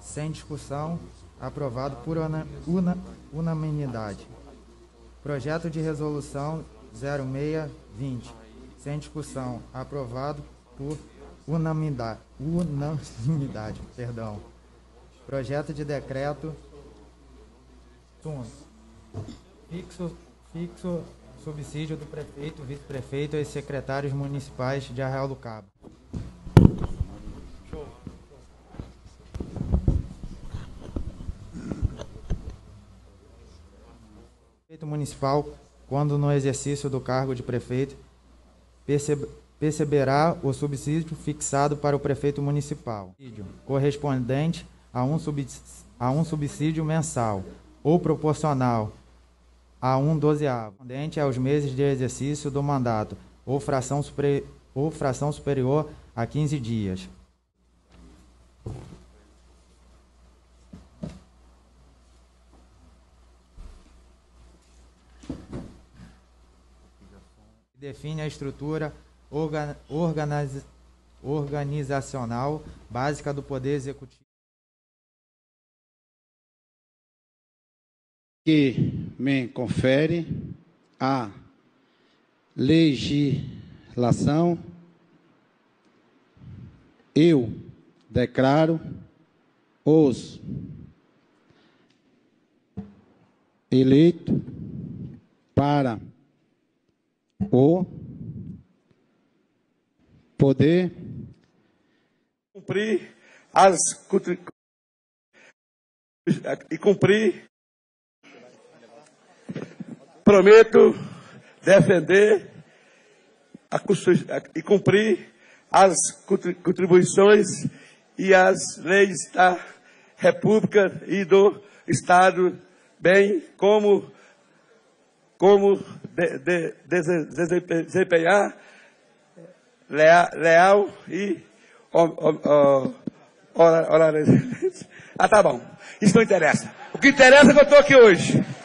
Sem discussão, aprovado por unanimidade. Projeto de resolução 0620. Sem discussão, aprovado por unanimidade. Projeto de decreto fixo subsídio do prefeito, vice-prefeito e secretários municipais de Arraial do Cabo. Prefeito municipal, quando no exercício do cargo de prefeito, perceberá o subsídio fixado para o prefeito municipal, correspondente a um subsídio mensal ou proporcional a 1/12, correspondente aos meses de exercício do mandato, ou fração superior a 15 dias. Define a estrutura organizacional básica do Poder Executivo. Que me confere a legislação, eu declaro os eleitos para o poder cumprir prometo defender e cumprir as contribuições e as leis da República e do Estado, bem como desempenhar leal e horário. Ah, tá bom. Isso não interessa. O que interessa é que eu estou aqui hoje.